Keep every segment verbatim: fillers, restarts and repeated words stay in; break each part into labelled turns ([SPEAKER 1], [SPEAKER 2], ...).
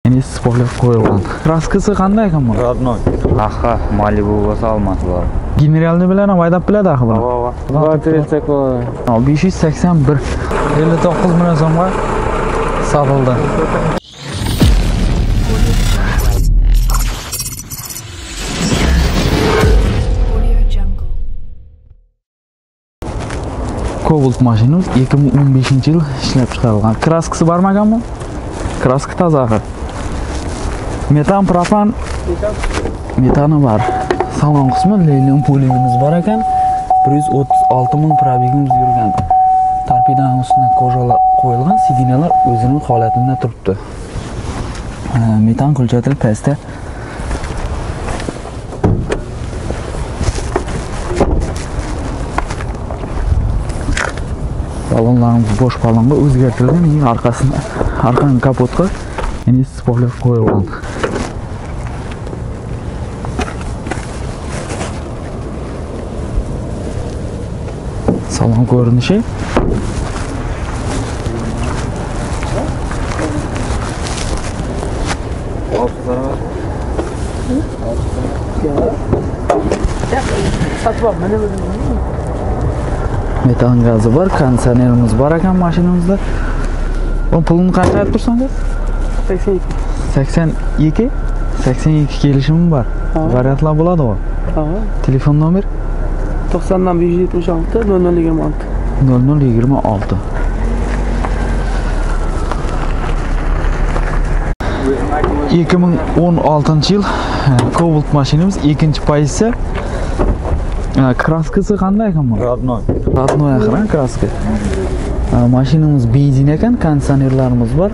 [SPEAKER 1] Ya'ni spoiler qo'yilgan. Kraskasi qanday ekan bu?
[SPEAKER 2] Родной. Aha, Malibu bo'lsa olmaslar.
[SPEAKER 1] Generalni bilan ham haydab biladi axir buni.
[SPEAKER 2] Va, va. Batteriya qo'yadi.
[SPEAKER 1] besh yuz sakson bir ellik to'qqiz million so'mga sotildi. Cobalt mashinamiz ikki ming o'n beshinchi yil ishlab chiqarilgan. Kraskasi bormaganmi? Kraska toza axir. Metan, propan, metani bor. Salon qismi leylium poligimiz bor ekan. bir yuz o'ttiz olti ming probegimiz yurgan. Torpedaning ustiga kojalar qo'yilgan, sidinalar o'zining holatida turibdi. Metan kulchatil pastda. Balonlarimiz bo'sh balonga o'zgartirilgan, eng orqasini, orqani kapotga ya'ni spoiler qo'yilgan. Salon ko'rinishi. Metan gazi bor, konditsionerimiz bor ekan mashinamizda. Bu pulni qancha aytib tursangiz?
[SPEAKER 3] sakson ikki.
[SPEAKER 1] sakson ikki? sakson ikki kelishimi bor. Variantlar bo'ladi-ku.
[SPEAKER 3] Ha.
[SPEAKER 1] Telefon nomer
[SPEAKER 3] to'qsondan besh yuz yetmish olti nol nol yigirma olti.
[SPEAKER 1] nol nol yigirma olti. ikki ming o'n oltinchi yil Cobalt mashinamiz ikkinchi pozitsiya. Kraskasi qanday ekan bu?
[SPEAKER 2] Родной.
[SPEAKER 1] Родной axir, kraska. Mashinamiz benzin ekan, konditsionerlarimiz bor.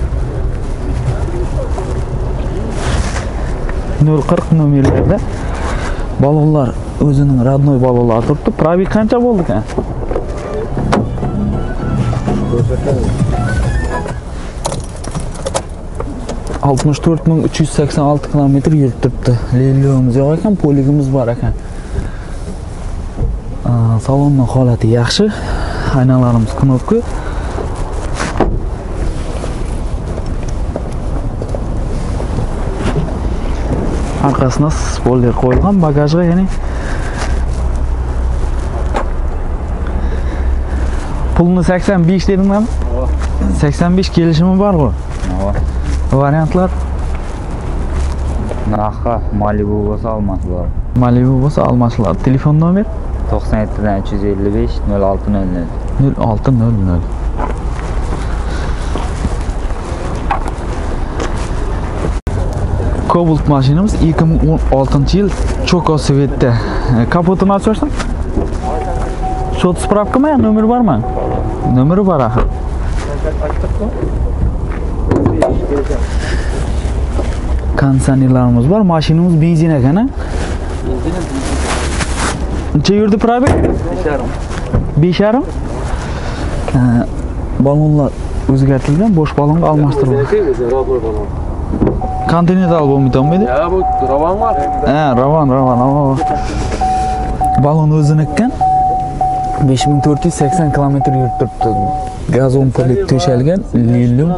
[SPEAKER 1] nol qirq nomerlarda balonlar o'zining родной balonlari turibdi. Probeg qancha bo'ldi ekan? oltmish to'rt ming uch yuz sakson olti kilometr yurib turibdi. Lelyumimiz yo'q ekan, poligimiz bor ekan. Salonning holati yaxshi. Aynalarimiz knopka. Orqasida spoiler qo'yilgan, bagajga ya'ni pulni sakson besh dedingmi? sakson besh kelishimi bor-ku. Variantlar
[SPEAKER 2] Aha, Malibu bo'lsa olmaslar.
[SPEAKER 1] Malibu bo'lsa almashlar. Telefon nomer
[SPEAKER 2] to'qson yettidan uch yuz ellik besh nol olti nol nol.
[SPEAKER 1] nol olti nol nol. Cobalt mashinamiz ikki ming o'n oltinchi yil Cho'ko Svetda. Kapotini ochsang? Shot spravkami, nomer bormi? Nomeri bor axir. Konditsionerlarimiz bor, mashinamiz benzin ekan-a? Necha yurdi probeg? besh yarim. Balonlar o'zgartirilgan, bo'sh balonga almashtirilgan. Kontinental bo'lmaydi?
[SPEAKER 3] Ya bu Ravon var.
[SPEAKER 1] Ha, Ravon, Ravon. Balon o'zinikikan. besh ming to'rt yuz sakson kilometr yurib turibdi. Gazon polik to'shalgan, lelyum.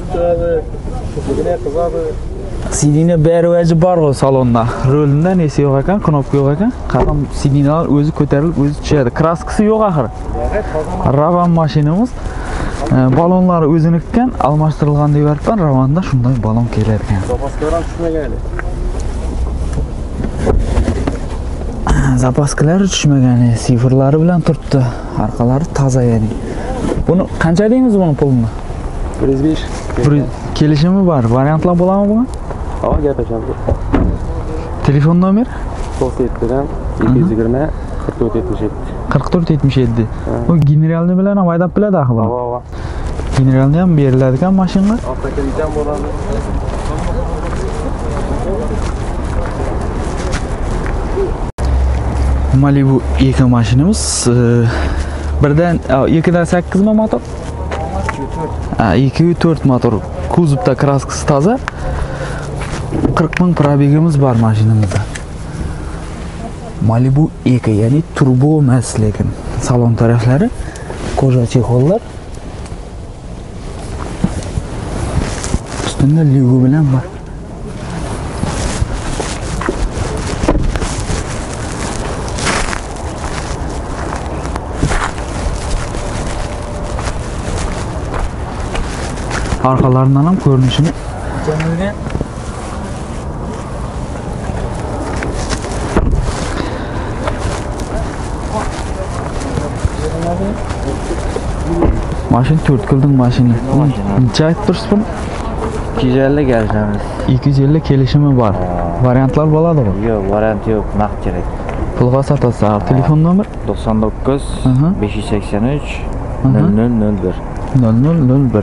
[SPEAKER 1] Sidina bari vaji bor salonda. Rolda nesi yo'q ekan, knopka yo'q ekan. Qaram sidinalar o'zi ko'tarilib, o'zi tushadi. Kraskasi yo'q axir. Ravon mashinamiz. Balonlari o'zinikikan, almashtirilgan deb aytgan. Ravonda shunday balon kelar ekan.
[SPEAKER 3] Zapaskalar tushmagan.
[SPEAKER 1] Zapaskalar tushmagan, sifrlari bilan turibdi. Orqalari toza ya'ni. Buni qancha deymiz buni pulini?
[SPEAKER 3] bir yuz besh.
[SPEAKER 1] Kelishimi bor. Variantlar bo'ladimi bunga?
[SPEAKER 3] Ha, gaplashamiz.
[SPEAKER 1] Telefon nomer
[SPEAKER 3] to'qson yettidan ikki yuz yigirma qirq to'rt yetmish yetti.
[SPEAKER 1] qirq to'rt yetmish yetti. Bu generalni bilan ham haydab biladi axir buni.
[SPEAKER 3] Va va.
[SPEAKER 1] Generalni ham beriladigan mashina.
[SPEAKER 3] Avtokeldan bo'ladi.
[SPEAKER 1] Malibu ikki mashinamiz birdan ikkidan sakkiz mi motor? Ha, ikki to'rt motor. Kuzovda kraskasi toza. qirq ming probegimiz bor mashinamizda. Malibu ikki, ya'ni turbo emas, lekin salon taraflari koja chexollar. Bunda Lego bilan bor. Arkalarından ham ko'rinishini jamilgan. Mashina to'rt kilding mashina. Necha aytib tursiz buni?
[SPEAKER 2] ikki yuz ellik kelishamiz.
[SPEAKER 1] ikki yuz ellik kelishimi bor. Variantlar bo'ladimi?
[SPEAKER 2] Yo'q, variant yo'q, naqd kerak.
[SPEAKER 1] Pulga sotasiz. Telefon nomer
[SPEAKER 2] to'qson to'qqiz besh yuz sakson uch nol nol nol bir.
[SPEAKER 1] nol nol nol bir.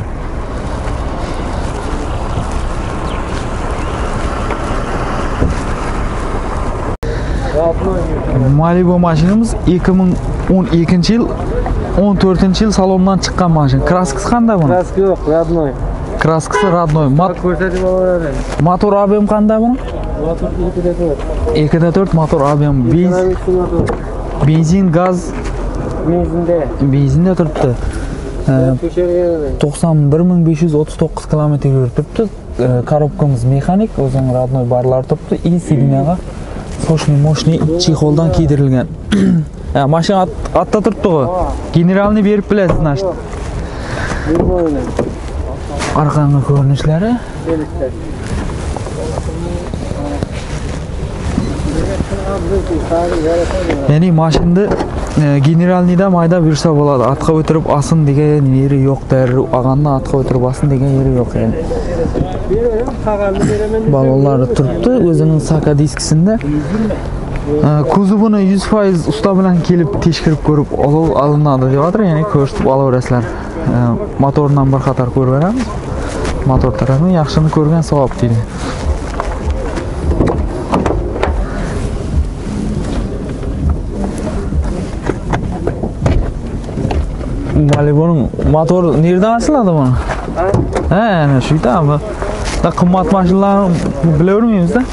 [SPEAKER 1] Malibu mashinamiz ikki ming o'n ikkinchi yil o'n to'rtinchi yil salondan chiqqan mashina. Kraskasi qanday buni?
[SPEAKER 3] Kraska yo'q, radnoy.
[SPEAKER 1] Kraskasi radnoy.
[SPEAKER 3] Ko'rsatib olaveradi.
[SPEAKER 1] Motor ob'em qanday buni?
[SPEAKER 3] Motor ikkida to'rt.
[SPEAKER 1] ikkida to'rt motor ob'em. Benzin, gaz,
[SPEAKER 3] Benzinda.
[SPEAKER 1] benzinda turibdi.
[SPEAKER 3] To'shalgan.
[SPEAKER 1] to'qson bir ming besh yuz o'ttiz to'qqiz kilometr yurib turibdi. Korobkamiz mexanik, o'zining radnoy barlar turibdi. И signaga sochniy moshniy chexoldan kiydirilgan. Ha, mashina atda turibdi-ku. Generalni berib bilasiz, значит. Arqangi ko'rinishlari. Ya'ni mashinada generalniyda mayda yursa bo'ladi. Atqa o'tirib asin degan yeri yo'q, darri ag'andan atqa o'tirib asin degan yeri yo'q yani. Balonlari turibdi, o'zining saka diskisida. Kuzovini yuz foiz usta bilan kelib tekshirib ko'rib olov olinadi deyotir, ya'ni ko'rsatib olaverasizlar. Motordan bir qator ko'rib beramiz. Motor tarafini yaxshini ko'rgan savob deydi. Malibuning motor nereden açıladi buni? Ha, ana shu yerda. Da qimmat mashinalarni bilavermaymiz da.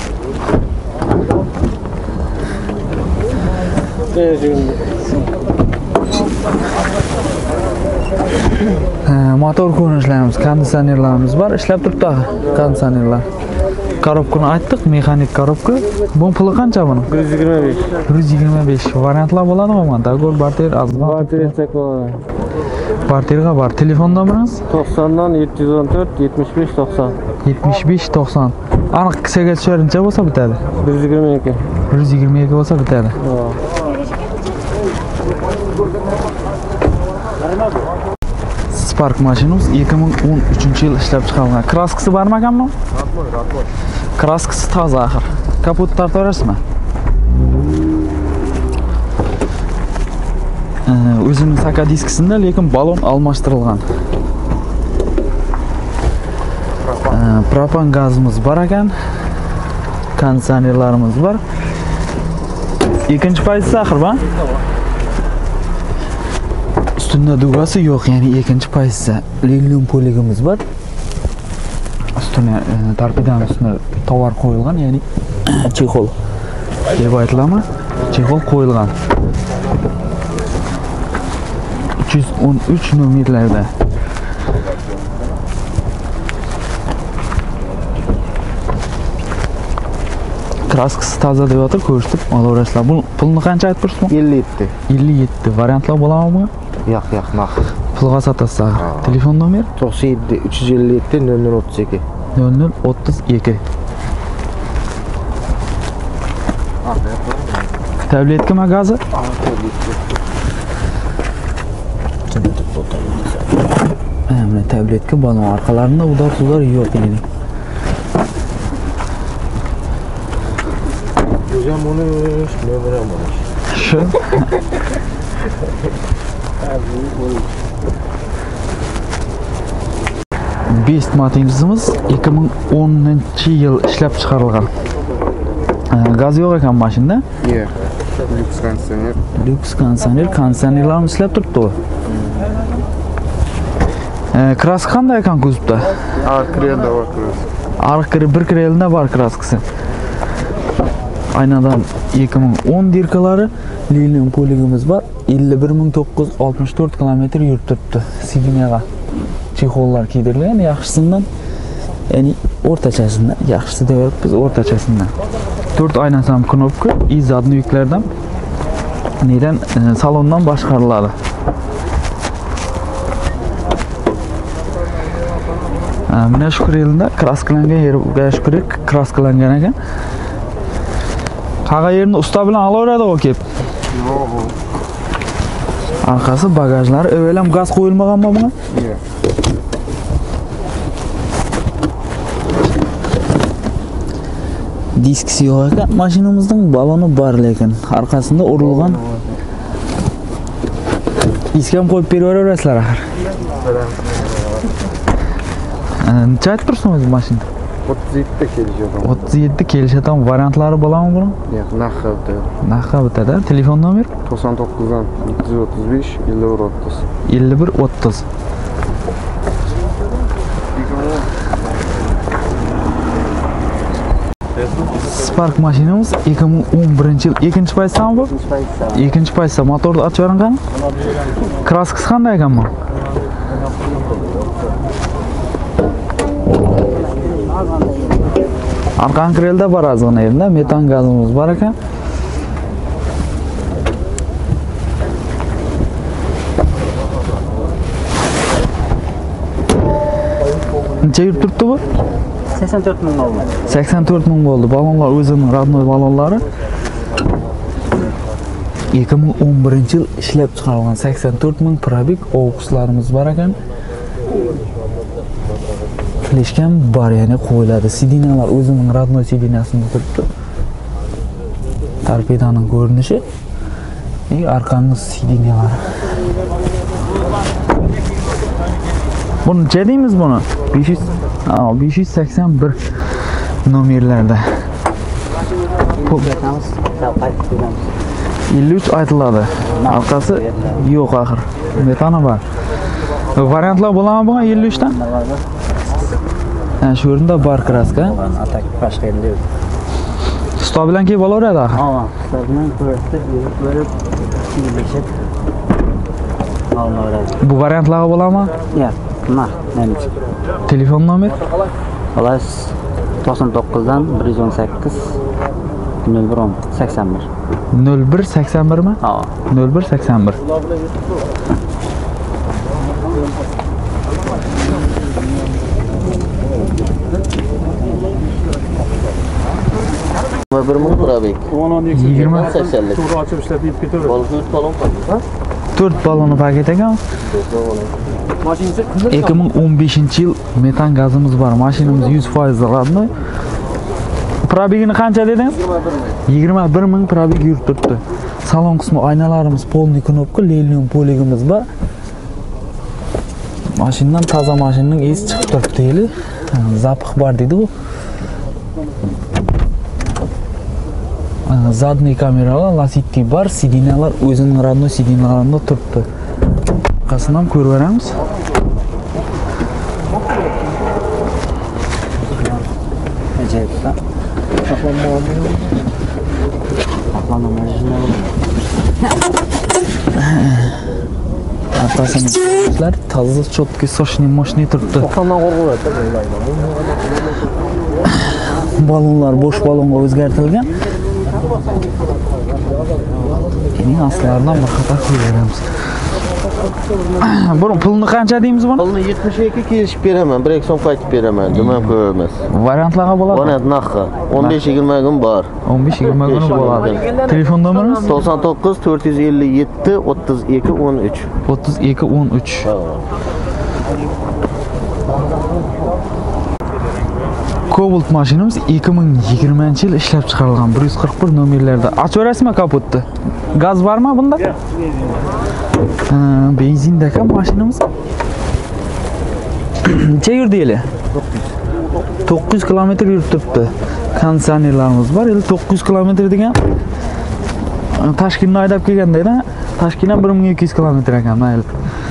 [SPEAKER 1] Motor ko'rinishlarimiz, konditsionerlarimiz bor, ishlab turibdi. Konditsionerlar. Korobkani aytdik, mexanik korobka. Bu puli qancha buni?
[SPEAKER 3] bir yuz yigirma besh.
[SPEAKER 1] bir yuz yigirma besh. Variantlar bo'ladimi? Dagor, barter, azman.
[SPEAKER 3] Barter etsak bo'ladi.
[SPEAKER 1] Barterga bor. Telefon nomeringiz?
[SPEAKER 3] to'qsondan yetti yuz o'n to'rt yetmish besh to'qson.
[SPEAKER 1] yetmish besh to'qson. Aniq kisaga tusharincha bo'lsa bitadi.
[SPEAKER 3] bir yuz yigirma ikki.
[SPEAKER 1] bir yuz yigirma ikki bo'lsa bitadi. Spark mashinamiz ikki ming o'n uchinchi yil ishlab chiqarilgan. Kraskasi bormi ekanmi? Kraskasi toza axir. Kapot tortaverasizmi? O'zining saka diskisida, lekin balon almashtirilgan. Propan gazimiz bor ekan. Konditsionerlarimiz bor. Ikkinchi pozitsiya axir bu. Ustunda dugasi yo'q, ya'ni ikkinchi pozitsiya. Lilium poligimiz bor. Ustuna torpedani ustuna tovar qo'yilgan, ya'ni chexol. Deb aytiladimi? Chexol qo'yilgan. uch yuz o'n uch nomerlarda. Kraskasi toza deyotir, ko'rsatib olaverasizlar. Bu pulni qancha aytib tursiz?
[SPEAKER 3] ellik yetti.
[SPEAKER 1] ellik yetti. Variantlar bo'ladimi?
[SPEAKER 3] Yo'q, yo'q, naqd.
[SPEAKER 1] Pulga sotasiz. Telefon nomer?
[SPEAKER 3] to'qson yetti uch yuz ellik yetti nol nol o'ttiz ikki.
[SPEAKER 1] nol nol o'ttiz ikki. Tabletka magazi? Mana tabletka balon orqalarida udor-sudor yo'q yani.
[SPEAKER 3] O'zim buni nomerim bor.
[SPEAKER 1] Shu. Best motorimiz ikki ming o'ninchi yil ishlab chiqarilgan. Gaz yo'q ekan mashinada.
[SPEAKER 3] Yo'q. Lyuks konditsioner.
[SPEAKER 1] Lyuks konditsioner, konditsionerlarni ishlab turibdi. Kraska qanday ekan kuzovda?
[SPEAKER 3] Ariq krelda bor kraska.
[SPEAKER 1] Ariq krel bir krelda bor kraskasi. Aynadan ikki ming o'n dirkalari, lilium poligimiz bor. ellik bir ming to'qqiz yuz oltmish to'rt kilometr yurib turibdi. Signaga chexollar kiydirilgan, yaxshisidan Ya'ni o'rtachasidan, yaxshisi deb biz o'rtachasidan. to'rt oynasi ham knopka, izzatni yuklardan nedan e, salondan boshqariladi. Mana shu krelda kraskalangan yeriga shukur kraskalangan ekan. Qolgan yerini usta bilan olaveradi u kelib. Arkasi bagajlari evvelam gaz qo'yilmaganmi bunga? Yo'q. Diskisi yo'q ekan, mashinamizning baloni bor lekin orqasida urilgan. Iskam qo'yib beraverasizlar axir. Necha aytib tursiz o'zi mashina?
[SPEAKER 3] o'ttiz yetti kelishadi.
[SPEAKER 1] o'ttiz yetti kelishadigan variantlari bo'ladimi buni?
[SPEAKER 3] Yo'q, narxi bitadi.
[SPEAKER 1] Narxi bitadi. Telefon nomer?
[SPEAKER 3] to'qson to'qqizdan yetti yuz o'ttiz besh ellik bir o'ttiz.
[SPEAKER 1] ellik bir o'ttiz. Spark mashinamiz ikki ming o'n birinchi yil ikkinchi paytdami bu? Ikkinchi paytda motorni ochib bering qani? Kraskasi qanday ekan bu? Arqan krelda bor ozgina yerda metan gazimiz bor ekan. Necha yurib turibdi bu?
[SPEAKER 2] sakson to'rt ming oldi.
[SPEAKER 1] sakson to'rt ming bo'ldi. Balonlar o'zining radnoy balonlari. ikki ming o'n birinchi yil ishlab chiqarilgan sakson to'rt ming probeg o'qishlarimiz bor ekan. Fleshkam bor, ya'ni qo'yiladi. Sidinalar o'zining radnoy sidinasida turibdi. Torpedaning ko'rinishi va orqangiz sidinalari. Buni necha deymiz buni? besh yuz, ha, besh yuz sakson bir nomerlarda. ellik uch aytiladi. Orqasi yo'q axir. Metani bor. Variantlar bo'ladimi bunga ellik uch dan? Ha, shu yerda bor kraska.
[SPEAKER 2] Atak boshqa endi yo'q.
[SPEAKER 1] Usta bilan kelib olaveradi axir.
[SPEAKER 2] Ha, usta bilan ko'rsatib, berib, kelishib olaveradi.
[SPEAKER 1] Bu variantlar bo'ladimi?
[SPEAKER 2] Yo'q, mana, nima?
[SPEAKER 1] Telefon nomer?
[SPEAKER 2] Xolos to'qson to'qqizdan bir yuz o'n sakkiz nol bir o'n sakson bir.
[SPEAKER 1] nol bir sakson bir mi?
[SPEAKER 2] Ha.
[SPEAKER 1] nol bir sakson bir.
[SPEAKER 4] bir ming probek.
[SPEAKER 1] yigirma
[SPEAKER 4] saksonlik. Balon balon paket.
[SPEAKER 1] to'rt baloni paket ekan. ikki ming o'n beshinchi yil metan gazimiz bor. Mashinamiz yuz foiz radnoy. Probegini qancha dedingiz? yigirma bir ming probeg yurib turibdi. Salon qismi oynalarimiz polniy knopka, lelium poligimiz bor. Mashinadan toza mashinaning esi chiqib turibdi deyli. Zapix bor deydi u. Zadniy kameralar, lasitli bor, sidinalar o'zining radnoy sidinalarida turibdi. Orqasini ham ko'rib beramiz.
[SPEAKER 2] Ajoyib.
[SPEAKER 1] Orqasini toza cho'tki sochni moshni turibdi. Balonlar bo'sh balonga o'zgartirilgan. Keyin aslardan bir xato qo'yamiz. Buni pulni qancha deymiz buni?
[SPEAKER 4] Pulni yetmish ikki kelishib beraman, bir so'm qaytib beraman, nima ko'ramiz.
[SPEAKER 1] Variantlarga bo'ladi.
[SPEAKER 4] Variant narxi o'n besh yigirma kun bor.
[SPEAKER 1] o'n besh yigirma kun bo'ladi. Telefon nomerimiz
[SPEAKER 4] to'qson to'qqiz to'rt yuz ellik yetti o'ttiz ikki o'n uch.
[SPEAKER 1] o'ttiz ikki o'n uch. Cobalt mashinamiz ikki ming yigirmanchi yil ishlab chiqarilgan bir yuz qirq bir nomerlarda. Ochverasizmi kapotni? Gaz bormi bunda? Ha, benzinda ekan mashinamiz. Necha yurdi yili? to'qqiz yuz kilometr yurib turibdi. Konditsionerlarimiz bor. Endi to'qqiz yuz kilometr degan Toshkentdan haydab kelganda, Toshkentdan bir ming ikki yuz kilometr ekan, mayli.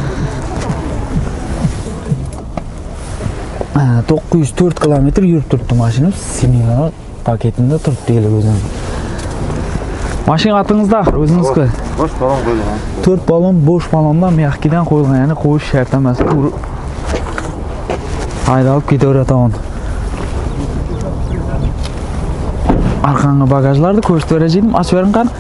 [SPEAKER 1] to'qqiz yuz to'rt kilometr yurib turibdi mashinamiz. Seminar paketida turibdi yili o'zim. Mashina atingizda axir o'zingizga.
[SPEAKER 3] Bosh balon qo'yilgan.
[SPEAKER 1] to'rt balon bo'sh balondan mexkidan qo'yilgan, ya'ni qo'yish shart emas. Haydalib ketaveradi. Arqangi bagajlarni ko'rsatib berajim. Ochib bering qani.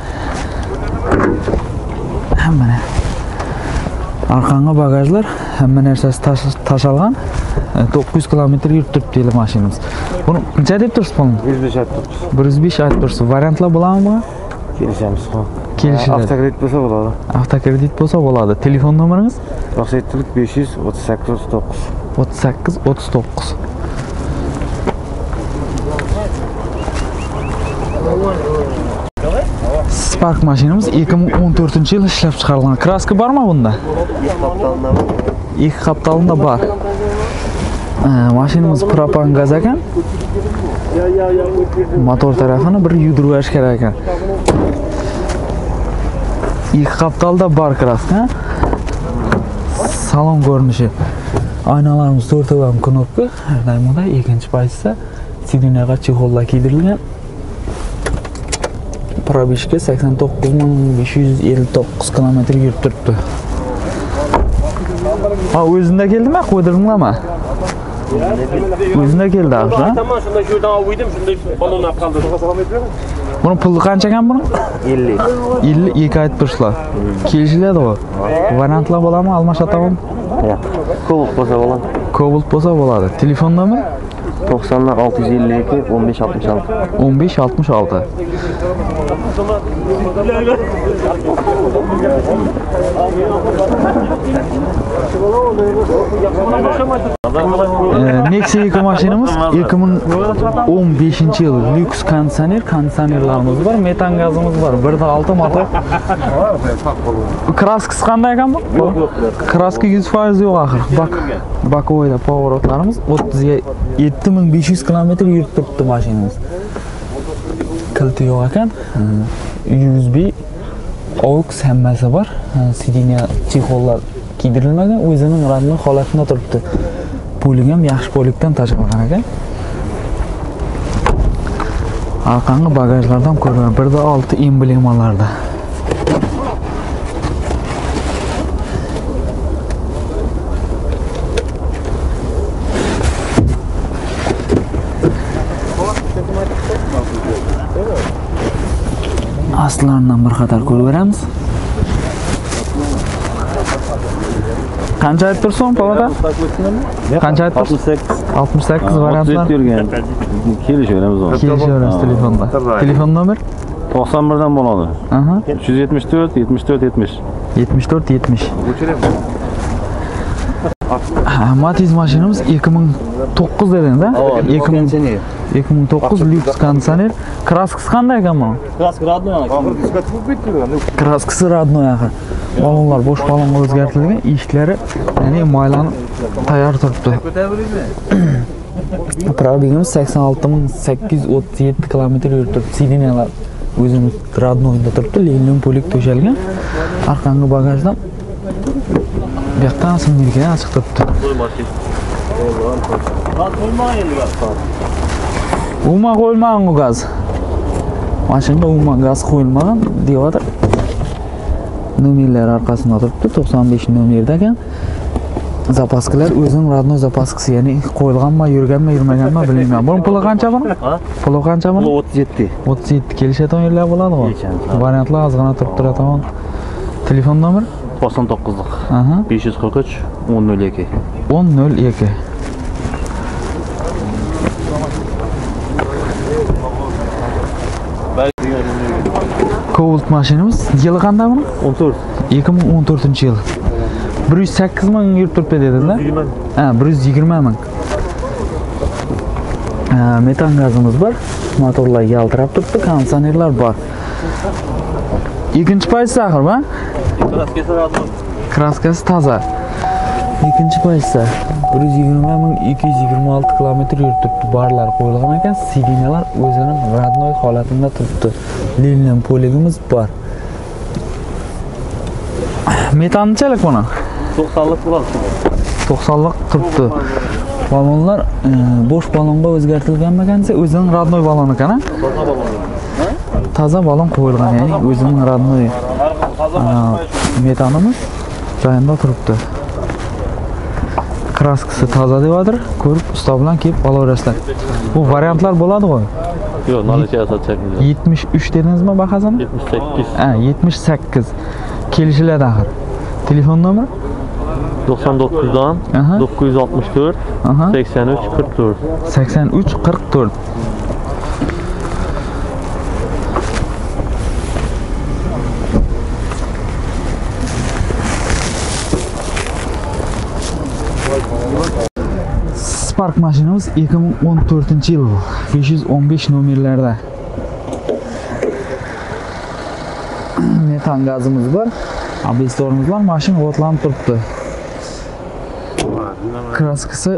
[SPEAKER 1] Mana. Arqangi bagajlar hamma narsasi tashalgan. to'qqiz yuz kilometr yurib turibdi deydi mashinamiz. Buni qancha deb tursiz buni?
[SPEAKER 3] yuz besh aytib turibsiz.
[SPEAKER 1] bir yuz besh aytib tursiz. Variantlar bo'ladimi?
[SPEAKER 3] Kelishamiz.
[SPEAKER 1] Kelishiladi.
[SPEAKER 3] Avtokredit bo'lsa bo'ladi.
[SPEAKER 1] Avtokredit bo'lsa bo'ladi. Telefon nomeringiz?
[SPEAKER 3] to'qson yetti besh yuz o'ttiz sakkiz o'ttiz to'qqiz.
[SPEAKER 1] o'ttiz sakkiz o'ttiz to'qqiz. Spark mashinamiz ikki ming o'n to'rtinchi yil ishlab chiqarilgan. Kraska bormi bunda? Ikki qaptalında bor. Mashinamiz propan gaz ekan. Motor tarafini bir yudirish kerak ekan. Ikki qaptalda bor kraska. Salon ko'rinishi. Aynalarimiz to'rtta ham knopka. Har doimda ikkinchi paytda sidinaga chexollar kiydirilgan. Probishka sakson to'qqiz ming besh yuz ellik to'qqiz kilometr yurib turibdi. Ha, o'zingda keldimi, qo'ydirdinglarmi? O'zingda keldi, ha?
[SPEAKER 5] Tamam, shunda shu yerdan oldim, shunday balon olib qoldi.
[SPEAKER 1] Buni puli qancha ekan buni? ellik. ellik ikki aytib turishlar. Kelishiladi u. Variantlar bo'ladimi, almashatavmi?
[SPEAKER 2] Yo'q. Cobalt bo'lsa bo'ladi.
[SPEAKER 1] Cobalt bo'lsa bo'ladi. Telefon nomeri?
[SPEAKER 2] to'qsonlar olti yuz ellik ikki o'n besh oltmish olti.
[SPEAKER 1] o'n besh oltmish olti. Nexia ikki mashinamiz ikki ming o'n beshinchi yil lyuks konditsioner, konditsionerlarimiz bor, metan gazimiz bor, bir nuqta olti motor. Kraskasi qanday ekan bu? Kraska yuz foiz yo'q axir. Bak, bakovoyda pоворотlarimiz o'ttiz yetti ming besh yuz kilometr yurib turibdi mashinamiz. Kiliti yo'q ekan. U S B aux hammasi bor. Sidina chexollar kiydirilmagan, o'zining radli holatida turibdi. Polig ham yaxshi poligdan tashqari ekan. Arqangi bagajlardan ko'raman bir nuqta olti emblemalarda. Aslardan bir qator ko'rib beramiz. Qancha aytib tursin, palata? Qancha aytib tursin? oltmish sakkiz variantlar.
[SPEAKER 3] Kelishaveramiz onu.
[SPEAKER 1] Kelishaveramiz telefonda. Telefon nomer?
[SPEAKER 3] to'qson birdan bo'ladi.
[SPEAKER 1] Aha.
[SPEAKER 3] uch yuz yetmish to'rt yetmish to'rt yetmish.
[SPEAKER 1] yetmish to'rt yetmish. Matiz mashinamiz ikki ming to'qqiz dedingiz-a? ikki ming to'qqiz lyuks konditsioner. Kraskasi qanday ekan bu?
[SPEAKER 5] Kraska radnoy.
[SPEAKER 1] Kraskasi radnoy axir. Balonlar bo'sh balonga o'zgartirilgan, eshiklari ya'ni maylanib tayyor turibdi. Probegimiz sakson olti ming sakkiz yuz o'ttiz yetti kilometr yurib turibdi. Sidinalar o'zimiz radnoyda turibdi, linium polik to'shalgan. Arqangi bagajdan bu yoqdan similgan chiqib turibdi. Umuman qo'yilmagan u gaz. Mashinada umuman gaz qo'yilmagan deyotir. Nomerlar orqasida turibdi, to'qson besh nomerda ekan. Zapaskalar o'zining radnoy zapaskasi, ya'ni qo'yilganmi, yurganmi, yurmaganmi bilmayman. Buni puli qancha buni? Puli qancha buni?
[SPEAKER 2] o'ttiz yetti.
[SPEAKER 1] o'ttiz yetti kelishadigan yerlar bo'ladi-ku. Variantlar ozgina turib turadi. Telefon nomeri?
[SPEAKER 2] to'qson to'qqizlik.
[SPEAKER 1] Aha.
[SPEAKER 2] besh yuz qirq uch o'n nol ikki.
[SPEAKER 1] o'n nol ikki. Cobalt mashinamiz yili qanday buni?
[SPEAKER 2] o'n to'rt.
[SPEAKER 1] ikki ming o'n to'rtinchi yil. bir yuz sakkiz ming yurib turibdi dedinglar? Ha, bir yuz yigirma ming. Metan gazimiz bor. Motorlar yaltirab turibdi, konditsionerlar bor. Ikkinchi paytsi axir, ha?
[SPEAKER 5] Kraskasi radnoy.
[SPEAKER 1] Kraskasi toza. Ikkinchi paytsa bir yuz yigirma ming ikki yuz yigirma olti kilometr yurib turibdi. Barlar qo'yilgan ekan, sidinalar o'zining radnoy holatida turibdi. Linium poligimiz bor. Metanchalik buni?
[SPEAKER 5] to'qsonlik bo'ladi.
[SPEAKER 1] to'qsonlik turibdi. Balonlar bo'sh balonga o'zgartirilgan ekansa, o'zining radnoy balon ekan, ha? Toza balon qo'yilgan, ya'ni o'zining radnoy metanimiz joyida turibdi. Kraskasi toza deyotir, ko'rib usta bilan kelib olaverasizlar. Bu variantlar bo'ladi-ku.
[SPEAKER 3] Yo'q, nolga sotsangiz.
[SPEAKER 1] yetmish uch dedingizmi bahasini?
[SPEAKER 3] yetmish sakkiz.
[SPEAKER 1] Ha, yetmish sakkiz. Kelishiladi axir. Telefon nomeri?
[SPEAKER 3] to'qson to'qqizdan
[SPEAKER 1] Aha.
[SPEAKER 3] to'qqiz yuz oltmish to'rt
[SPEAKER 1] Aha.
[SPEAKER 3] sakson uch qirq to'rt.
[SPEAKER 1] sakson uch qirq to'rt. Spark mashinamiz ikki ming o'n to'rtinchi yil besh yuz o'n besh nomerlarda. Metan gazimiz bor. Abestorimiz bor. Mashina o'tlanib turibdi. Kraskasi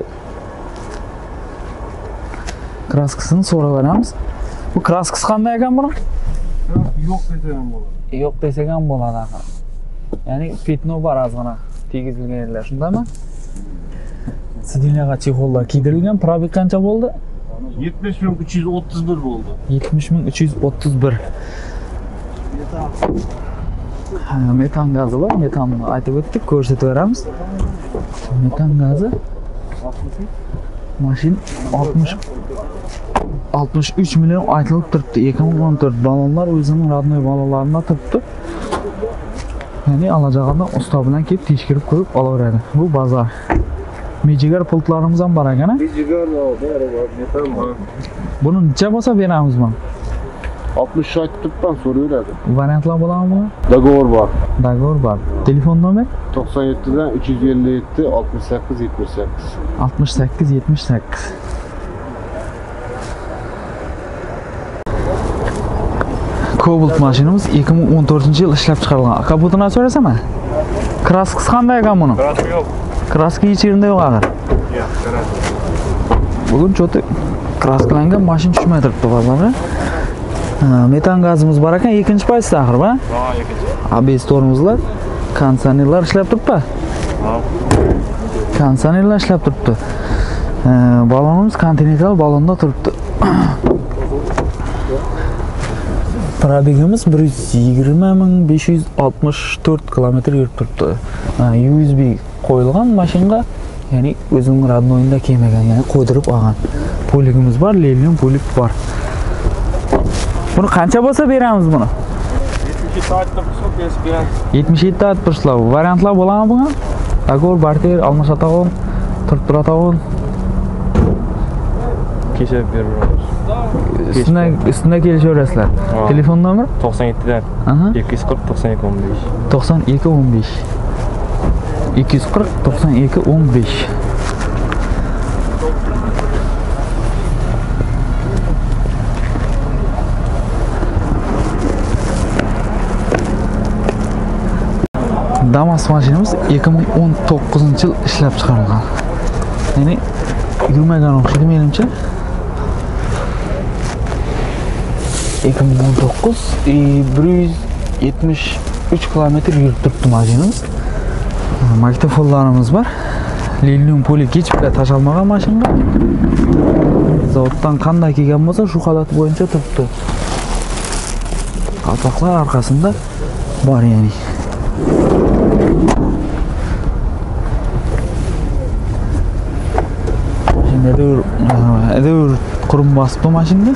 [SPEAKER 1] Kraskasini so'rab beramiz. Bu kraskasi qanday ekan buni?
[SPEAKER 5] Yo'q desa ham bo'ladi.
[SPEAKER 1] Yo'q desak ham bo'ladi axir. Ya'ni petno bor ozgina tegizilgan yerlar, shundaymi? Sidilyaga chexollar kiydirilgan. Probeg qancha bo'ldi?
[SPEAKER 5] yetmish ming uch yuz o'ttiz bir bo'ldi.
[SPEAKER 1] yetmish ming uch yuz o'ttiz bir. Ha, metan gazi bor. Metanni aytib o'tdik, ko'rsatib beramiz. Metan gazi mashina oltmish oltmish uch million aytilib turibdi. ikki ming o'n to'rt balonlar o'zining radnoy balonlarida turibdi. Ya'ni alajag'anda usta bilan kelib tekshirib ko'rib olaveradi. Bu bozor. Mejigar pultlarimiz ham bor ekan.
[SPEAKER 5] Mejigar bor, metan bor.
[SPEAKER 1] Buni necha bo'lsa beramiz buni?
[SPEAKER 4] oltmish aytibman, so'raveradi.
[SPEAKER 1] Variantlar bo'ladimi?
[SPEAKER 4] Dogovor bor.
[SPEAKER 1] Dogovor bor. Telefon nomer?
[SPEAKER 4] to'qson yettidan uch yuz ellik yetti oltmish sakkiz yetmish sakkiz.
[SPEAKER 1] oltmish sakkiz yetmish sakkiz. Cobalt mashinamiz ikki ming o'n to'rtinchi yil ishlab chiqarilgan. Kaputini so'rasam-a? Kraskasi qanday ekan buni?
[SPEAKER 5] Kraska yo'q.
[SPEAKER 1] Kraska hech yerida yo'q axir.
[SPEAKER 5] Yo'q, kraska.
[SPEAKER 1] Bugun cho'ti kraskalangan mashina tushmay turibdi bozorga. Metan gazimiz bor ekan, ikkinchi paysda axir, ba?
[SPEAKER 5] Ha, ikkinchi.
[SPEAKER 1] Abes tormozlar, konditsionerlar ishlab turibdi.
[SPEAKER 5] Ha.
[SPEAKER 1] Konditsionerlar ishlab turibdi. Balonimiz kontinental balonda turibdi. Probegimiz bir yuz yigirma ming besh yuz oltmish to'rt kilometr yurib turibdi. U S B qo'yilgan mashinaga, ya'ni o'zining radnoyinda kelmagan, ya'ni qo'ydirib olgan. Poligimiz bor, lelium polig bor. Buni qancha bo'lsa beramiz buni?
[SPEAKER 5] yetmish yetti aytib beramiz.
[SPEAKER 1] yetmish yetti aytib turibsizlar. Variantlar bo'ladimi bunga? Dogovor, barter, almashatag'on, turib turatag'on.
[SPEAKER 3] Kechirib beramiz.
[SPEAKER 1] Üstüne üstüne kelishaverasizlar. Telefon nomer?
[SPEAKER 3] to'qson yettidan
[SPEAKER 1] Aha.
[SPEAKER 3] ikki yuz qirq to'qson ikki o'n besh.
[SPEAKER 1] to'qson ikki o'n besh. ikki yuz qirq to'qson ikki o'n besh. Damas mashinamiz ikki ming o'n to'qqizinchi yil ishlab chiqarilgan. Ya'ni yurmagan o'xshaydi menimcha. ikki ming o'n to'qqiz bir yuz yetmish uch kilometr yurib turibdi mashinamiz. Magnitofonlarimiz bor. Lilium polik hech bir tashalmagan mashina. Zavoddan qanday kelgan bo'lsa, shu holat bo'yicha turibdi. Qalpoqlar orqasida bor ya'ni. Şimdi dur, dur qurum bosibdi mashinada.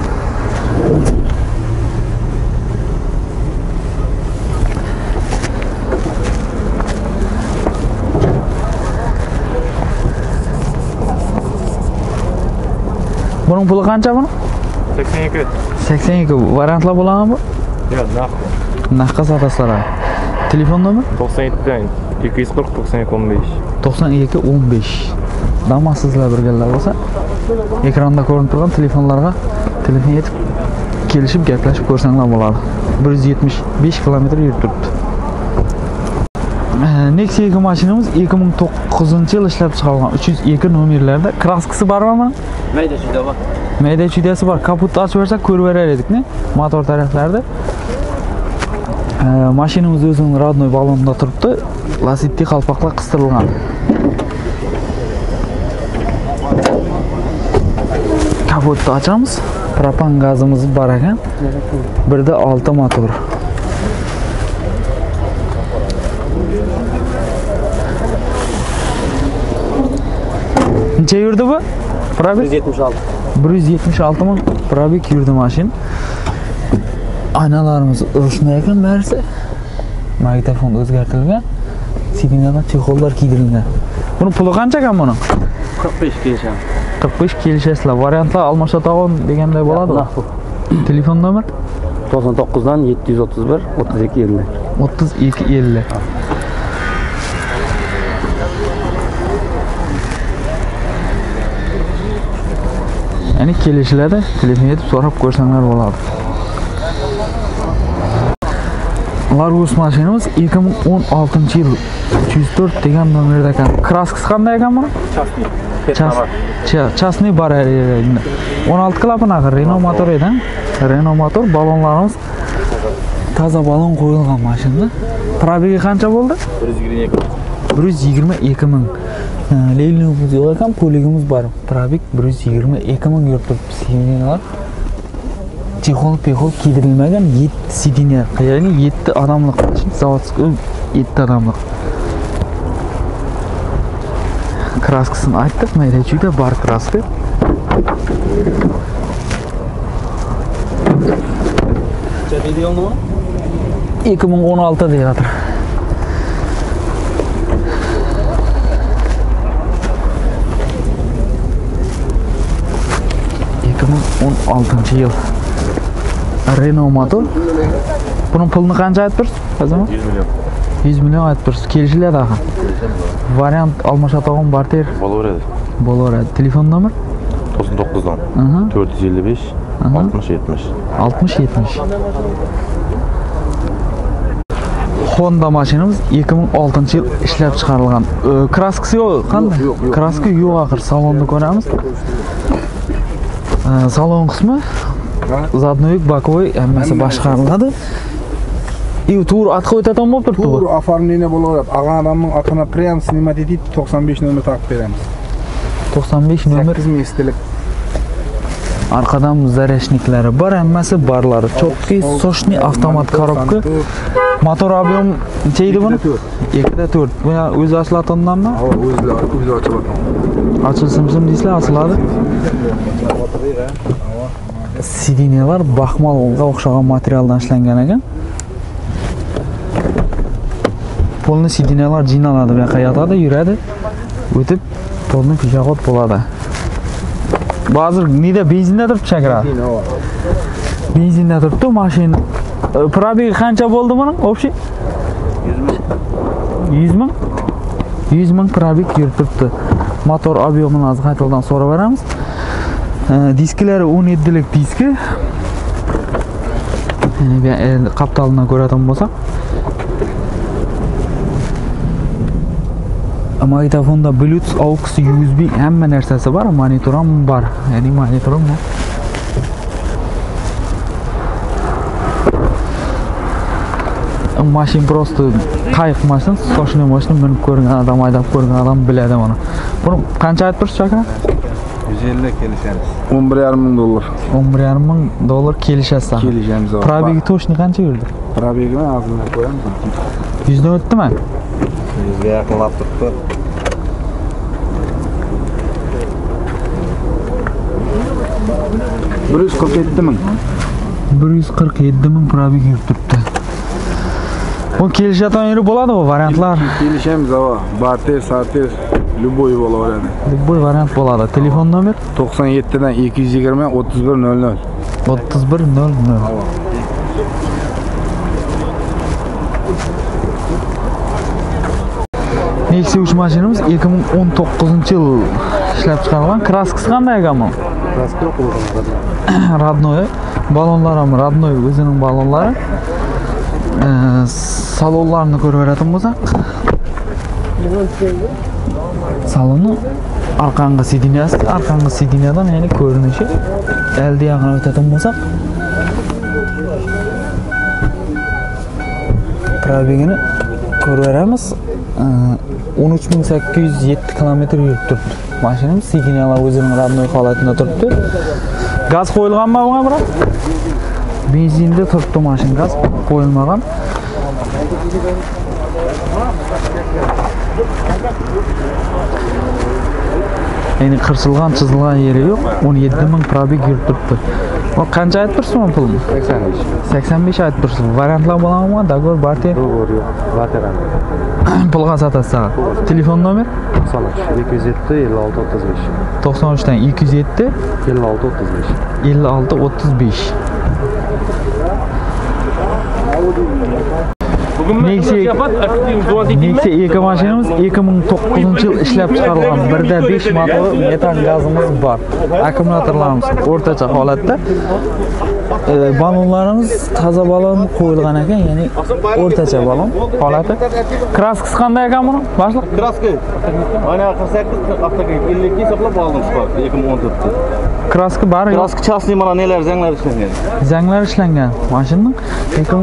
[SPEAKER 1] Bunun puli qancha buni?
[SPEAKER 5] sakson ikki.
[SPEAKER 1] sakson ikki. Variantlar bo'ladimi?
[SPEAKER 5] Yo'q, naq.
[SPEAKER 1] Naqqa sotasizlar. Telefon nomer?
[SPEAKER 3] to'qson yettidan ikki yuz qirq to'qson ikki o'n besh.
[SPEAKER 1] to'qson ikki o'n besh. Damasizlar birgalar bo'lsa, ekranda ko'rinib turgan telefonlarga telefon etib kelishib gaplashib ko'rsanglar bo'ladi. bir yuz yetmish besh kilometr yurib turibdi. Nexia ikki mashinamiz ikki ming to'qqizinchi yil ishlab chiqarilgan uch yuz ikki nomerlarda. Kraskasi bormi?
[SPEAKER 2] Mayda juda bor.
[SPEAKER 1] Mayda chudasi bor. Kaputni ochib bersak ko'rib berar edik-ne? Motor taraflarida. Mashinamiz o'zining radnoy balonida turibdi. Lasetti qalpoqlar qistirilgan. Kaputni ochamiz. Propan gazimiz bor ekan. birda olti motor. Necha yurdi bu? Probeg?
[SPEAKER 2] bir yuz yetmish olti.
[SPEAKER 1] bir yuz yetmish olti ming probeg yurdi mashina. Aynalarimiz ro'shno ekan barisi. Magnitofon o'zgartirilgan. Sidinyadan chexollar kiydirilgan. Buni puli qancha ekan buni?
[SPEAKER 2] qirq besh kelisham.
[SPEAKER 1] qirq besh kelishasizlar. Variantlar almashatag'on deganday bo'ladi. Telefon nomer
[SPEAKER 2] to'qson to'qqizdan yetti yuz o'ttiz bir o'ttiz ikki ellik.
[SPEAKER 1] o'ttiz ikki ellik. Ya'ni kelishlarda telefon etib so'rab ko'rsanglar bo'ladi. Largus mashinamiz ikki ming o'n oltinchi yil uch yuz to'rt degan nomerda ekan. Kraskasi qanday ekan buni? Chasni bar. o'n olti klapana Renault motor edi. Renault motor, balonlarimiz toza balon qo'yilgan mashina. Probegi qancha bo'ldi? bir yuz yigirma ikki ming. Leylimiz yo'q ekan, poligimiz bor. Probeg bir yuz yigirma ikki ming yurib turibdi. Sidinyalar chexol pexol kiydirilmagan yetti sidinya, ya'ni yetti odamlik zavodskiy yetti odamlik. Kraskasini aytdik, mayda chuyda bar kraska. ikki ming o'n olti deyadir. ikki ming o'n oltinchi yil. Renault motor. Bunun pulini qancha aytibsiz? Qazami?
[SPEAKER 5] yuz million.
[SPEAKER 1] yuz million aytibsiz. Kelishiladi axir. Variant almashatag'on barter
[SPEAKER 5] Bo'laveradi.
[SPEAKER 1] bo'laveradi. Telefon nomer
[SPEAKER 5] to'qson to'qqizdan to'rt yuz ellik besh oltmish yetmish.
[SPEAKER 1] oltmish yetmish. Honda mashinamiz ikki ming oltinchi yil ishlab chiqarilgan. Kraskasi yo'q, qanday? Kraska yo'q axir, salonni ko'ramiz. Salon qismi zadnoyik, bokovoy hammasi boshqariladi. И tur atqa o'tatan bo'lib turibdi bu.
[SPEAKER 6] Tur оформление bo'laveradi. Ag'anamning otini prям snimat etib to'qson besh nomer taqib beramiz.
[SPEAKER 1] to'qson besh nomer.
[SPEAKER 6] sakkiz ming istilib.
[SPEAKER 1] Arqadan zarashniklari bor, hammasi barlari. Chotki, sochni avtomat korobka. Motor объем necha edi buni? ikki da to'rt. Bu o'zi ochiladiganmi?
[SPEAKER 6] Ha, o'zi o'zi ochiladi.
[SPEAKER 1] Ochilsin-sim deysizlar, ochiladi. Sidinyalar baxmalga o'xshagan materialdan ishlangan ekan. Polni sidinyalar jinaladi, bu yoqqa yotadi, yuradi. O'tib polni pijag'ot bo'ladi. Ba'zi nida benzinda turibdi shakar. Benzinda turibdi mashina. Probegi qancha bo'ldi buni? Общий yuz ming. yuz ming probeg yurib turibdi. Motor объемini hozir qaytadan so'rab beramiz. Disklari o'n yetti lik diski. Yani qaptalini ko'radigan bo'lsak. Magnitofonda Bluetooth, aux, U S B hamma narsasi bor, monitor ham bor. Ya'ni monitor ham bor. Mashin просто qayiq mashin, sochli mashin minib ko'rgan odam, haydab ko'rgan odam biladi buni. Buni qancha aytib shaka?
[SPEAKER 6] yuz ellik kelishamiz. o'n bir yarim ming dollar.
[SPEAKER 1] o'n bir yarim ming dollar kelishasiz.
[SPEAKER 6] Kelishamiz.
[SPEAKER 1] Probegi to'shni qancha yurdi?
[SPEAKER 6] Probegini hozir qo'yamiz.
[SPEAKER 1] yuz dan o'tdimi?
[SPEAKER 6] yuzga yaqinlab turibdi. bir yuz qirq yetti ming.
[SPEAKER 1] bir yuz qirq yetti ming probeg yurib turibdi. Bu kelishadigan yeri bo'ladimi variantlar?
[SPEAKER 6] Kelishamiz, ava. Barter, sarter, любой bo'laveradi.
[SPEAKER 1] Любой variant bo'ladi. Telefon nomer
[SPEAKER 6] to'qson yettidan ikki yuz yigirma o'ttiz bir nol nol.
[SPEAKER 1] o'ttiz bir nol nol. Nexia uch mashinamiz ikki ming o'n to'qqizinchi yil ishlab chiqarilgan. Kraskasi qanday ekan bu?
[SPEAKER 6] Kraska qo'yilgan.
[SPEAKER 1] Radnoy. Balonlar ham Radnoy o'zining balonlari. Salonlarni ko'rib beradigan bo'lsak. Salonni arqangi sidiniyasi, arqangi sidiniyadan ya'ni ko'rinishi elde yaqin o'tadigan bo'lsak. Probegini ko'rib beramiz. o'n uch ming sakkiz yuz yetti kilometr yurib turibdi. Mashinamiz sidiniyalar o'zining Radnoy holatida turibdi. Gaz qo'yilganmi bunga biroq? Benzinda turibdi mashina, gaz qo'yilmagan. Ya'ni qirsilgan, chizilgan yeri yo'q. o'n yetti ming probeg yurib turibdi. O qancha aytib tursiz bu pulni?
[SPEAKER 3] sakson besh.
[SPEAKER 1] sakson besh aytib tursiz. Variantlar bo'ladimi? Dogovor, barter.
[SPEAKER 3] Do'g'ri yo'q. Vateran.
[SPEAKER 1] Pulga sotasiz. Telefon nomer?
[SPEAKER 3] to'qson uch ikki yuz yetti ellik olti o'ttiz besh.
[SPEAKER 1] to'qson uch dan ikki yuz yetti
[SPEAKER 3] ellik olti o'ttiz besh.
[SPEAKER 1] ellik olti o'ttiz besh.
[SPEAKER 5] Bugun
[SPEAKER 1] Nexia Nexia iki mashinamiz ikki ming to'qqizinchi yil ishlab chiqarilgan bir da besh motorli metan gazimiz bor. Akkumulyatorlarimiz o'rtacha holatda. Balonlarimiz toza balon qo'yilgan ekan, ya'ni o'rtacha balon holati. Kraskasi qanday ekan buni? Boshliq.
[SPEAKER 4] Kraska. Mana qirq sakkiz avtomobil ellik hisoblab oldim chiqardi ikki ming o'n to'rtda.
[SPEAKER 1] Kraska bor.
[SPEAKER 4] Kraska chasni mana nelar zanglar ishlangan.
[SPEAKER 1] Zanglar ishlangan mashinaning. Lekin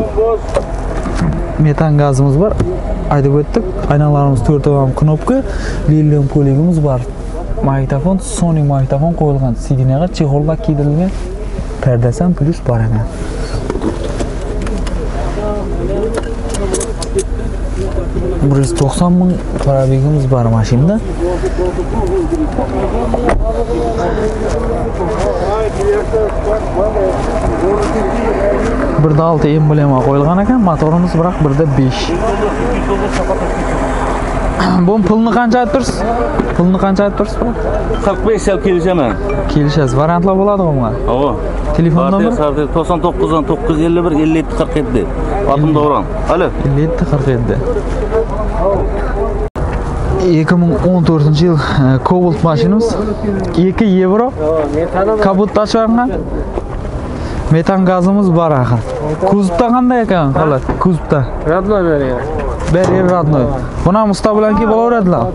[SPEAKER 1] metan gazimiz bor. Aytib o'tdik. Aynalarimiz to'rtta ham knopka, lilium poligimiz bor. Magnitofon, Sony magnitofon qo'yilgan. Sidinaga chexollar kiydirilgan. Perdasi ham plus bor ekan. bir yuz to'qson ming probegimiz bor mashinada. bir da olti emblema qo'yilgan ekan, motorimiz biroq bir da besh. Bu pulni qancha aytib tursiz? Pulni qancha aytib tursiz?
[SPEAKER 7] qirq besh yil kelishaman.
[SPEAKER 1] Kelishasiz. Variantlar bo'ladi bunga.
[SPEAKER 7] Avo.
[SPEAKER 1] Telefon nomeri
[SPEAKER 7] to'qson to'qqiz to'qqiz yuz ellik bir ellik yetti qirq yetti. Atim Davron. Alo.
[SPEAKER 1] ellik yetti qirq yetti. ikki ming o'n to'rtinchi yil Cobalt mashinamiz ikki yevro. Kabut ochilgan. Metan gazimiz bor axir. Kuzovda qanday ekan holat? Kuzovda.
[SPEAKER 3] Radnoy bering.
[SPEAKER 1] Beri radnoy. Buni ham usta bilan kelib olaveradilar.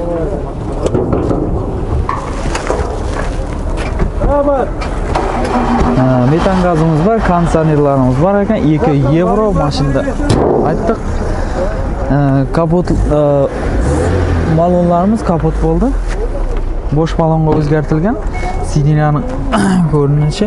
[SPEAKER 1] Metan gazimiz bor, konditsionerlarimiz bor ekan, ikki yevro mashinada. Aytdik. Kapot balonlarimiz kapot bo'ldi. Bo'sh balonga o'zgartirilgan. Sidinaning ko'rinishi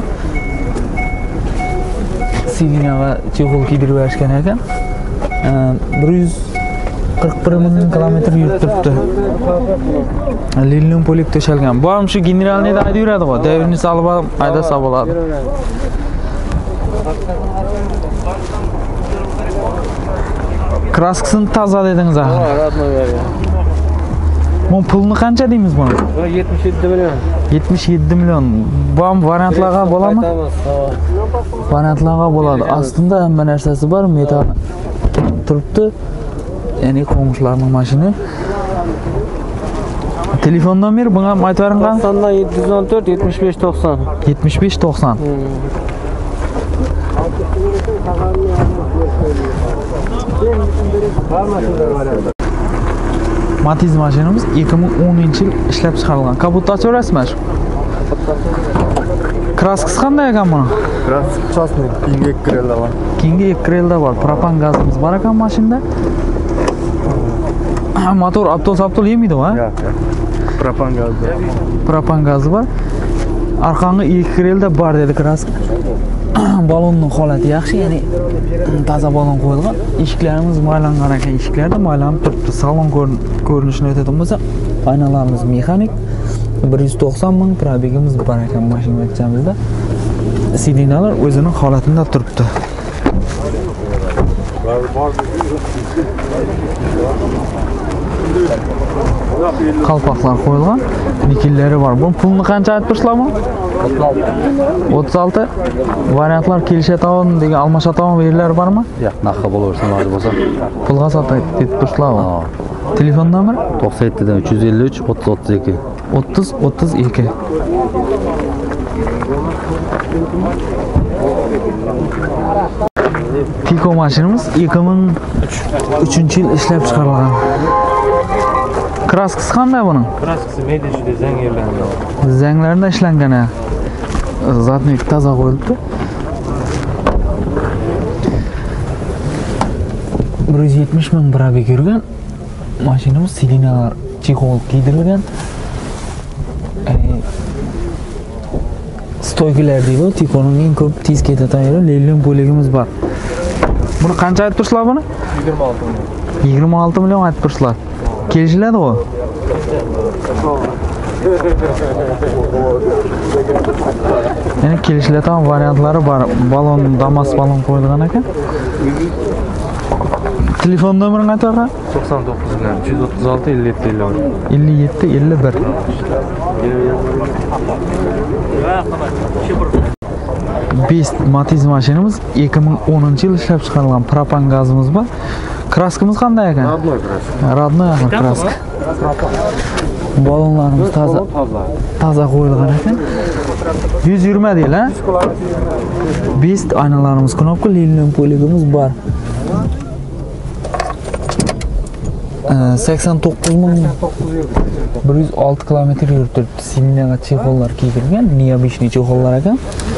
[SPEAKER 1] Sidinaga chexol kiydirib berishgan ekan. bir yuz qirq bir ming kilometr yurib turibdi. Lilium polik to'shalgan. Bu ham shu generalniyda ayda yuradi-ku. Davirni solib aydasa bo'ladi. Kraskasini toza dedingiz axir. Bu pulni qancha deymiz buni?
[SPEAKER 3] yetmish yetti million.
[SPEAKER 1] yetmish yetti million. Bu ham variantlarga bo'ladimi? Variantlarga bo'ladi. Aslida hamma narsasi bor, metal turibdi. Ya'ni qo'mishlarning mashina. Telefon nomeri bunga ham aytib bering.
[SPEAKER 3] to'qsondan yetti yuz o'n to'rt yetmish besh to'qson.
[SPEAKER 1] yetmish besh to'qson. Matiz mashinamiz ikki ming o'ninchi yil ishlab chiqarilgan. Kabutni ochaverasizmi shu? Kraskasi qanday ekan buni?
[SPEAKER 6] Kraska chasni keyingi krelda bor.
[SPEAKER 1] Keyingi krelda bor. Propan gazimiz bor ekan mashinada. Motor aptol-saptol yemaydi-ku, ha?
[SPEAKER 6] Yo'q, yo'q. Propan gazi.
[SPEAKER 1] Propan gazi bor. Arqangi ikki krelda bor dedi kraska. Balonning holati yaxshi, ya'ni toza balon qo'yilgan. Eshiklarimiz maylangan ekan, eshiklarda maylanib turibdi. Salon ko'rinishini aytadigan bo'lsa, aynalarimiz mexanik. bir yuz to'qson ming probegimiz bor ekan mashina aytganimizda. Sidinalar o'zining holatida turibdi. Qalpoqlar qo'yilgan, nikellari bor. Bu pulni qancha aytib turishlarmi? o'ttiz olti. Variantlar kelishatavon degan almashatavon verilari bormi?
[SPEAKER 7] Yo'q, naqqa bo'laversin hozir bo'lsa.
[SPEAKER 1] Pulga sotib deb turishlarmi? Telefon nomeri
[SPEAKER 7] to'qson yetti dan uch yuz ellik uch o'ttiz o'ttiz ikki.
[SPEAKER 1] o'ttiz o'ttiz ikki. Tiko mashinamiz ikki ming uchinchi yil ishlab chiqarilgan. Kraskasi qanday buning?
[SPEAKER 3] Kraskasi medishida zang yerlangan.
[SPEAKER 1] Zanglarida ishlangan. Zatni toza qo'yilibdi. bir yuz yetmish ming probeg yurgan. Mashinamiz sidinalar chexol kiydirilgan. Stoykalar deydi, Tikoning eng ko'p tez ketadigan yeri lilium poligimiz bor. Buni qancha aytib turishlar buni?
[SPEAKER 3] yigirma olti million.
[SPEAKER 1] yigirma olti million aytib turishlar. Kelishiladi-ku. Yani kelishiladigan variantlari bor. Balon, Damas balon qo'yilgan ekan. Telefon nomerini aytanga?
[SPEAKER 3] to'qson to'qqiz bilan uch o'ttiz olti ellik yetti ellik bir.
[SPEAKER 1] ellik yetti ellik bir. Best Matiz mashinamiz ikki ming o'ninchi yil ishlab chiqarilgan propan gazimiz bor. Kraskamiz qanday ekan?
[SPEAKER 3] Родной краска.
[SPEAKER 1] Radnoy kraska. Balonlarimiz toza toza qo'yilgan ekan. yuz yigirma deyil, ha? Best aynalarimiz knopka, linium poligimiz bor. sakson to'qqiz ming bir yuz olti kilometr yuribdi. Simnaga chexollar kiydirilgan, необычный chexollar ekan.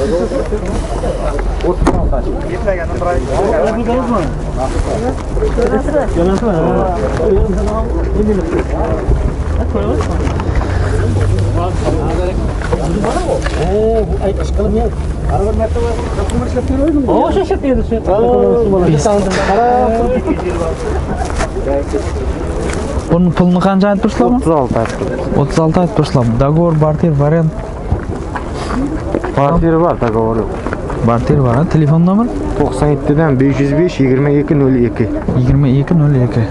[SPEAKER 1] Bunun pulini qancha aytib turishlarmi?
[SPEAKER 3] o'ttiz olti aytdim.
[SPEAKER 1] o'ttiz olti aytib turishlar. Договор, barter, variant.
[SPEAKER 3] Barteri bor, dogovor yo'q.
[SPEAKER 1] Barter var, ha? Telefon nomer?
[SPEAKER 3] to'qson yettidan besh yuz besh yigirma ikki nol ikki.
[SPEAKER 1] yigirma ikki nol ikki.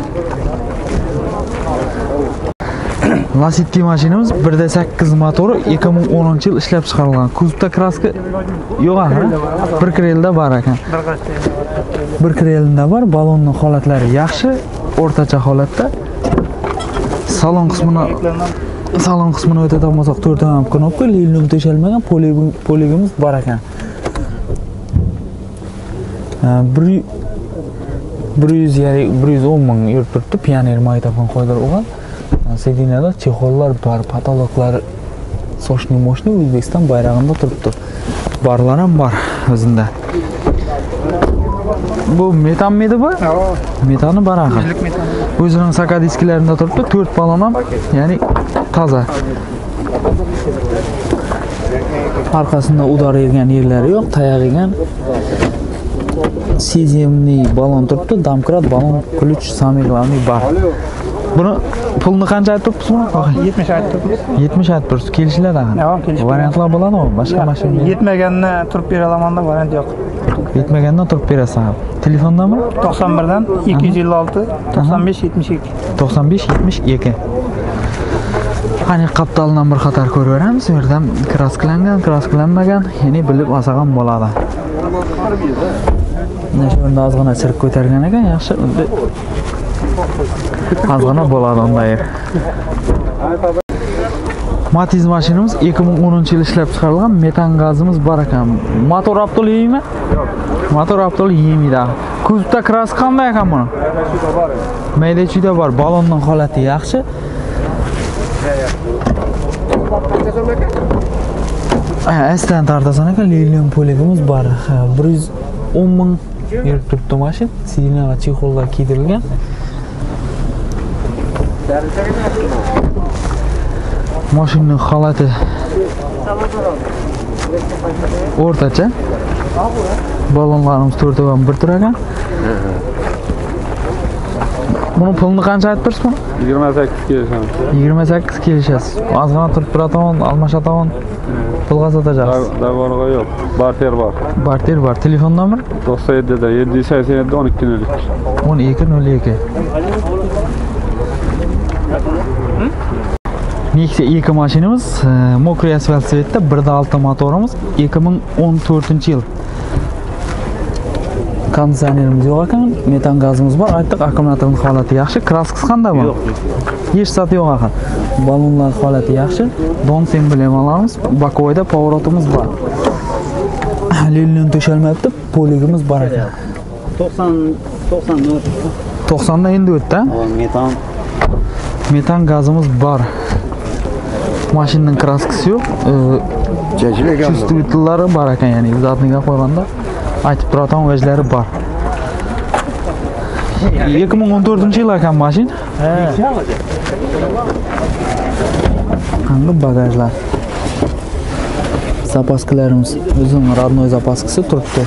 [SPEAKER 1] Lasetti mashinamiz bir da sakkiz motori ikki ming o'ninchi yil ishlab chiqarilgan. Kuzovda kraska yo'q axir. Bir krelda bor ekan. Bir krelda bor, balonning holatlari yaxshi, o'rtacha holatda. Salon qismini salon qismini o'tib olmasak to'rt ham knopka, linium to'shalmagan, poligimiz bor ekan. bir yuz o'n ming yurib turibdi, pioner magnitofon qo'ydirib olgan. Sedinada chexollar bor, patologlar sochni moshni O'zbekiston bayrog'ida turibdi. Barlar ham bor o'zinda. Bu metan miydi bu? Metani bor axir. O'zining sakadiskilarida turibdi, to'rt balon ham, ya'ni toza. Orqasida udar yergan yerlari yo'q, tayoq yegan. Sizemli balon turibdi, damkrat balon, ключ самый главный bor. Buni pulni qancha aytib turibsizmi?
[SPEAKER 6] yetmish aytib turibmiz.
[SPEAKER 1] yetmish aytib turibsiz. Kelishiladi axir.
[SPEAKER 6] Yo'q, kelishib.
[SPEAKER 1] Variantlar bo'ladimi? Boshqa mashina.
[SPEAKER 6] Yetmaganni turib bera olamanda variant yo'q.
[SPEAKER 1] Yetmagandan turib berasan. Telefon nomeri?
[SPEAKER 6] to'qson birdan ikki yuz ellik olti to'qson besh yetmish ikki.
[SPEAKER 1] to'qson besh yetmish ikki. Qani qaptaldan bir qator ko'raveramiz. Bu yerdan kraskalangan, kraskalanmagan, ya'ni bilib olsa ham bo'ladi. Mana shu yerda ozgina chirib ko'targan ekan, yaxshi. Unda ozgina bo'ladi unda yer. Matiz mashinamiz ikki ming o'ninchi yil ishlab chiqarilgan, metan gazimiz bor ekan. Motor aptol yeymi? Motor aptol yemaydi. Kuzovda kraska qanday ekan buni? Mayda chuyda bor, balonning holati yaxshi. Aslan tartasan ekan, linium poligimiz bor. bir yuz o'n ming yurib turibdi mashin. Sidinaga chexollar kiydirilgan. Mashinning holati o'rtacha. Balonlarimiz to'rtta ham bir tur ekan. Buni pulni qancha aytib turibsizmi?
[SPEAKER 3] yigirma sakkiz kelishamiz.
[SPEAKER 1] yigirma sakkiz kelishasiz. Ozgina turib turadigan, almashatadigan pulga sotacaqsiz.
[SPEAKER 3] Dovorga yo'q. Barter bor.
[SPEAKER 1] Barter bor. Telefon nomeri?
[SPEAKER 3] to'qson yettida yetti yuz sakson yetti o'n ikki nol ikki.
[SPEAKER 1] o'n ikki nol ikki. Nexia ikki mashinamiz, mokriy asfalt svetda bir da olti motorimiz ikki ming o'n to'rtinchi yil. Konditsionerimiz yo'q ekan, metan gazimiz bor. Aytdik, akkumulyatorning holati yaxshi. Kraskasi qanday bu? Yo'q. Hech sat yo'q ekan. Balonlar holati yaxshi. Don emblemalarimiz, bokovoyda поворотimiz bor. Linium to'shalmayapti, poligimiz bor ekan.
[SPEAKER 2] to'qson to'qson
[SPEAKER 1] to'qson da endi o'tdi.
[SPEAKER 2] metan
[SPEAKER 1] Metan gazimiz bor. Mashinaning kraskasi yo'q. Chustvotlari bor ekan, ya'ni zatniga qo'yganda aytib turadigan vajlari bor. ikki ming o'n to'rtinchi yil ekan mashin. Qanday bagajlar. Zapaskalarimiz o'zining родной zapaskasi turibdi.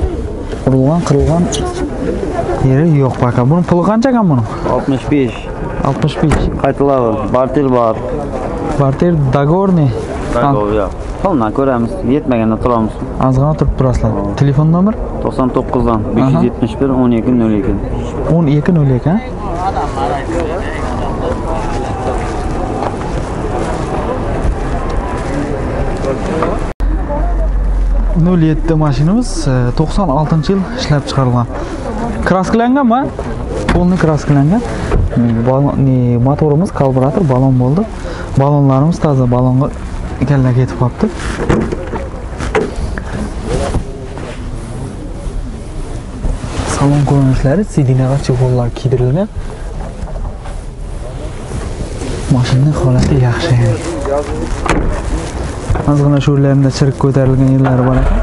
[SPEAKER 1] Qurilgan, qirilgan yeri yo'q baqa. Buni puli qancha ekan buni?
[SPEAKER 2] oltmish besh
[SPEAKER 1] oltmish besh.
[SPEAKER 2] Qaytilavi, barter bor.
[SPEAKER 1] Barter dogovorniy.
[SPEAKER 2] Dogovor yo'q. Qo'ldan ko'ramiz. Yetmaganda turamiz.
[SPEAKER 1] Ozgina turib turasizlar. Telefon nomer?
[SPEAKER 2] to'qson to'qqizdan besh yuz yetmish bir o'n ikki nol ikki.
[SPEAKER 1] o'n ikki nol ikki, ha? nol yetti mashinamiz to'qson oltinchi yil ishlab chiqarilgan. Kraskalanganmi? Polni kraskalangan. Motorimiz, karburator, balon bo'ldi. Balonlarimiz toza, balonga kalla ketib qolibdi. Salon ko'rinishlari sidinaga chig'ollar kiydirilgan. Mashinaning holati yaxshi. Ozgina shu yerlarida chirib ko'tarilgan yerlari bor ekan.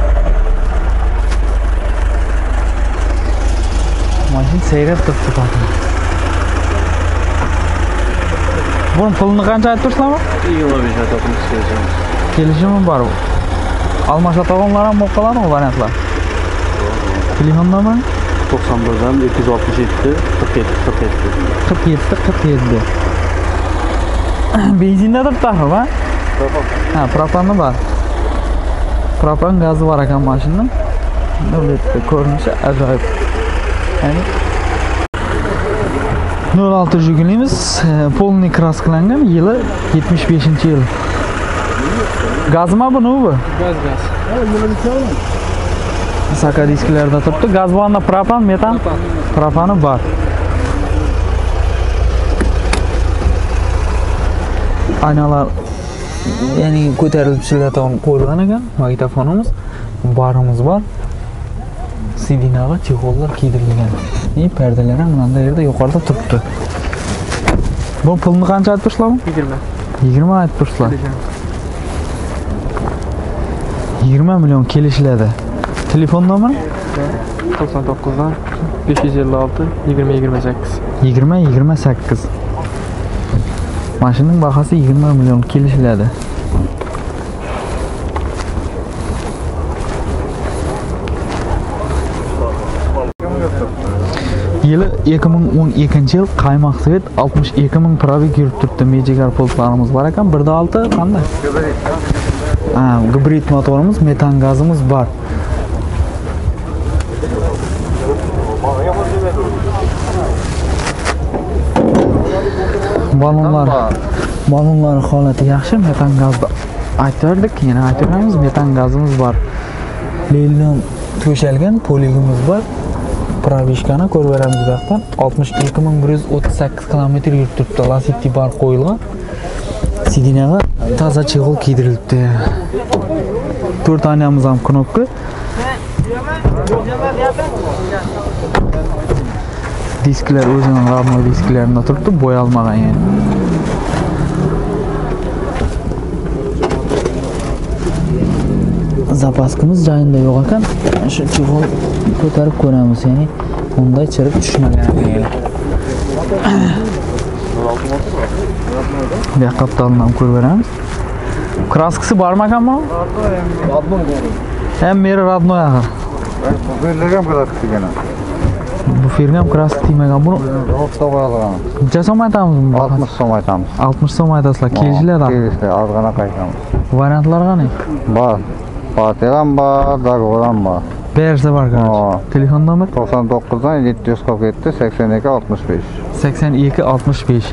[SPEAKER 1] Mashina sayrab turibdi. Buni pulini qancha aytib tursanmi?
[SPEAKER 3] yigirma besh aytamiz kelishamiz.
[SPEAKER 1] Kelishimi bor. Almashuv to'g'onlar ham bo'lib qoladimi variantlar? Telefon nomeri
[SPEAKER 3] to'qson birdan ikki yuz oltmish yetti qirq yetti qirq yetti.
[SPEAKER 1] qirq yetti qirq yetti. Benzinda turibdi axir, ha? Ha, propani bor. Propan gazi bor ekan mashinaning. nol yetti ko'rinishi ajoyib. Ya'ni nol olti Jigulimiz polni kraskalangan, yili yetmish beshinchi yil. Gazmi bu nima bu?
[SPEAKER 6] Gaz gaz.
[SPEAKER 1] Saka disklarda turibdi. Gaz borda propan, metan? Propani bor. Aynalar ya'ni ko'tarilib chiqiladigan qo'yilgan ekan. Magnitofonimiz, barimiz bor. Sidinaga chig'ollar kiydirilgan. Ne perdelar ham mana yerda yuqorida turibdi. Bu pulni qancha aytib turishlarmi?
[SPEAKER 6] yigirma.
[SPEAKER 1] yigirma aytib turishlar. yigirma million kelishiladi. Telefon nomeri?
[SPEAKER 6] to'qson to'qqizdan besh yuz ellik olti yigirma yigirma sakkiz.
[SPEAKER 1] yigirma yigirma sakkiz. Mashinaning bahasi yigirma million kelishiladi. Yili ikki ming o'n ikkinchi yil qaymoq svet oltmish ikki ming probeg yurib turibdi. Mejigar pultlarimiz bor ekan. bir olti qanday? Ha, gibrid motorimiz, metan gazimiz bor. Balonlar, balonlar holati yaxshi, metan gazni aytdik, yana aytamiz, metan gazimiz bor. Leldan to'shalgan poligimiz bor. Probishkani ko'rib beramiz bu yoqdan. oltmish ikki ming bir yuz o'ttiz sakkiz kilometr yurib turibdi. Lasiti bar qo'yilgan. Sidinaga toza chig'il kiydirilibdi. to'rt oynamiz ham knopka. Disklar o'zining ramli disklarida turibdi, bo'yalmagan yani. Zapaskimiz joyida yo'q ekan. Shu chig'il ko'tarib ko'ramiz, ya'ni unday chirib tushmagan ekan. Bu kaptalni ham ko'rib beramiz. Kraskasi bormi ekanmi?
[SPEAKER 6] Radnoy bor.
[SPEAKER 1] Ham meri radnoy axir.
[SPEAKER 6] Bu yerlarga ham kraska tegana.
[SPEAKER 1] Bu firmam kraska tegmagan. Buni
[SPEAKER 6] Rosta qo'yilgan.
[SPEAKER 1] necha so'm aytamiz buni?
[SPEAKER 6] oltmish so'm aytamiz.
[SPEAKER 1] oltmish so'm aytasizlar. Kelishiladi.
[SPEAKER 6] Kelishdi, ozgina qaytamiz.
[SPEAKER 1] Variantlar qani?
[SPEAKER 6] Bor. Barter ham bor, dogovor ham bor.
[SPEAKER 1] Bersa bor
[SPEAKER 6] Ha.
[SPEAKER 1] Telefon nomeri
[SPEAKER 6] to'qson to'qqizdan yetti yuz qirq yetti sakson ikki oltmish besh.
[SPEAKER 1] sakson ikki oltmish besh.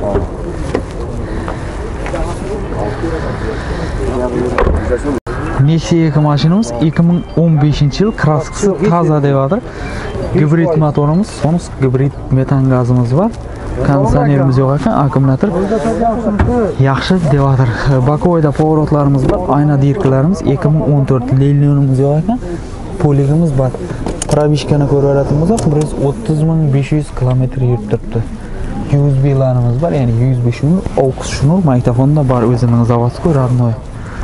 [SPEAKER 1] Nexia mashinamiz ikki ming o'n beshinchi yil kraskasi toza deyotir. Gibrid motorimiz, Sonus gibrid metan gazimiz bor. Konditsionerimiz yo'q ekan, akkumulyator yaxshi deyotir. Bakovoyda pоворotlarimiz bor, ayna dirkalarimiz ikki ming o'n to'rt Lelionimiz yo'q ekan. Poligimiz bor. Probishkani ko'rayotgan bo'lsak, bir yuz o'ttiz ming besh yuz kilometr yurib turibdi. U S B'larimiz bor, ya'ni U S B shunur, aux shunur, magnitofonda bor o'zining zavodskiy radnoy.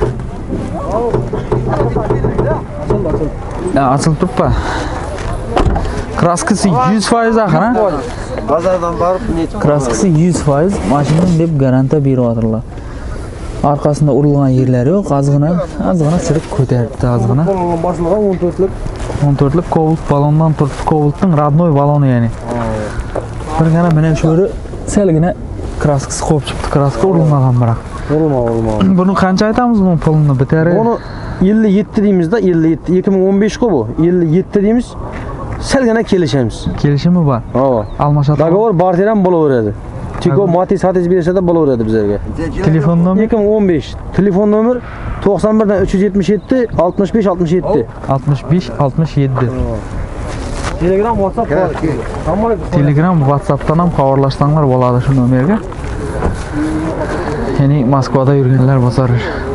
[SPEAKER 1] Ya, açılıb turibdi. Kraskasi yuz foiz axir, ha?
[SPEAKER 7] Bozordan borib necha
[SPEAKER 1] Kraskasi yuz foiz mashinaning deb garantiya beryaptilar. Orqasida urilgan yerlari yo'q, ozgina, ozgina sirib ko'taribdi, ozgina.
[SPEAKER 6] Boshlig'i o'n to'rtlik.
[SPEAKER 1] o'n to'rtlik Cobalt balondan turibdi, Cobaltning radnoy baloni ya'ni. Bir gana mana shu yerda salgina kraskasi qo'yib chiqibdi, kraska urilmagan biroq.
[SPEAKER 8] Olma, olma.
[SPEAKER 1] Buni qancha aytamiz bu pulini bitari?
[SPEAKER 8] Buni ellik yetti deymiz da, ellik yetti. ikki ming o'n besh ku bu. ellik yetti deymiz. Salgana kelishamiz.
[SPEAKER 1] Kelishimi bor.
[SPEAKER 8] Ha.
[SPEAKER 1] Almashat.
[SPEAKER 8] Dogovor barter ham bo'laveradi. Tiko mati satish bersa da bo'laveradi bizlarga.
[SPEAKER 1] Telefon nomeri
[SPEAKER 8] ikki ming o'n besh. Telefon nomer to'qson bir dan uch yuz yetmish yetti oltmish besh oltmish yetti.
[SPEAKER 1] oltmish besh oltmish yetti.
[SPEAKER 8] Telegram, WhatsApp bor.
[SPEAKER 1] Telegram, WhatsAppdan ham xabarlashsanglar bo'ladi shu nomerga. Ya'ni Moskvada yurganlar bosar.